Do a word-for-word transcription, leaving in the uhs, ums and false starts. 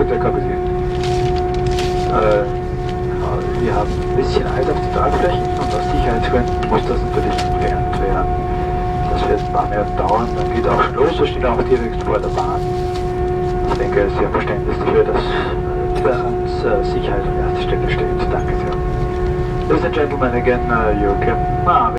Guten Tag, Sie. Äh, wir haben ein bisschen Eis auf den Tragflächen und aus Sicherheitsgründen muss das natürlich entfernt werden. Das wird ein paar mehr dauern, dann geht auch schon los, wir stehen auch direkt vor der Bahn. Ich denke, Sie haben Verständnis dafür, dass äh, bei uns äh, Sicherheit an erster Stelle steht. Danke sehr. Ladies and gentlemen, again, uh, you can... Ah,